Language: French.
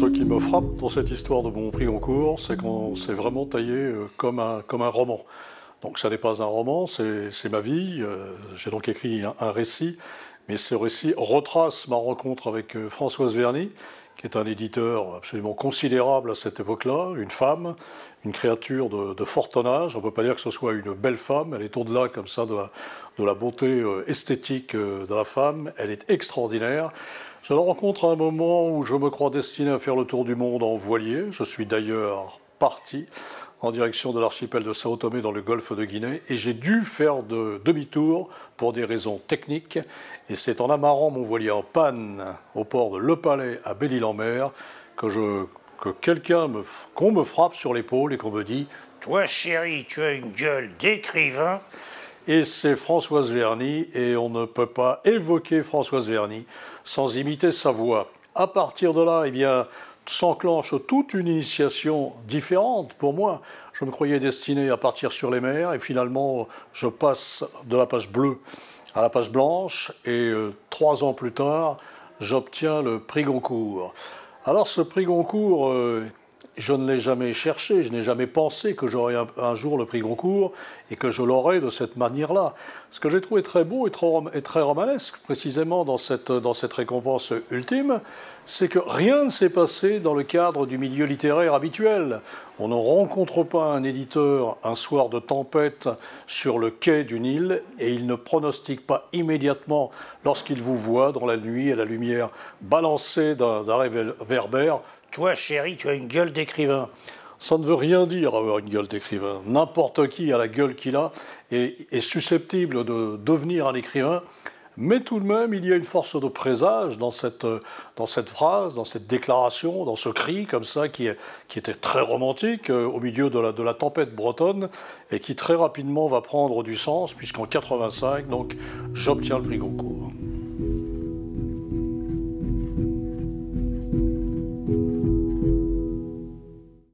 Ce qui me frappe dans cette histoire de mon prix Goncourt, c'est qu'on s'est vraiment taillé comme un roman. Donc ça n'est pas un roman, c'est ma vie. J'ai donc écrit un récit, mais ce récit retrace ma rencontre avec Françoise Verny, qui est un éditeur absolument considérable à cette époque-là, une femme, une créature de fort âge. On ne peut pas dire que ce soit une belle femme, elle est au-delà comme ça de la beauté esthétique de la femme, elle est extraordinaire. Je la rencontre à un moment où je me crois destiné à faire le tour du monde en voilier. Je suis d'ailleurs parti en direction de l'archipel de Sao Tomé dans le golfe de Guinée et j'ai dû faire de demi-tour pour des raisons techniques. Et c'est en amarrant mon voilier en panne au port de Le Palais à Belle-Île-en-Mer qu'on me frappe sur l'épaule et qu'on me dit « Toi chéri, tu as une gueule d'écrivain ». Et c'est Françoise Verny, et on ne peut pas évoquer Françoise Verny sans imiter sa voix. À partir de là, eh bien, s'enclenche toute une initiation différente pour moi. Je me croyais destiné à partir sur les mers, et finalement, je passe de la page bleue à la page blanche, et 3 ans plus tard, j'obtiens le prix Goncourt. Alors ce prix Goncourt, je ne l'ai jamais cherché, je n'ai jamais pensé que j'aurais un jour le prix Goncourt et que je l'aurais de cette manière-là. Ce que j'ai trouvé très beau et très romanesque, précisément dans cette récompense ultime, c'est que rien ne s'est passé dans le cadre du milieu littéraire habituel. On ne rencontre pas un éditeur un soir de tempête sur le quai d'une île et il ne pronostique pas immédiatement, lorsqu'il vous voit dans la nuit à la lumière balancée d'un réverbère, « Toi, chéri, tu as une gueule d'écrivain ». Ça ne veut rien dire avoir une gueule d'écrivain. N'importe qui a la gueule qu'il a et est susceptible de devenir un écrivain. Mais tout de même, il y a une force de présage dans cette phrase, dans cette déclaration, dans ce cri comme ça qui était très romantique au milieu de la tempête bretonne et qui très rapidement va prendre du sens puisqu'en 85, donc, j'obtiens le prix Goncourt.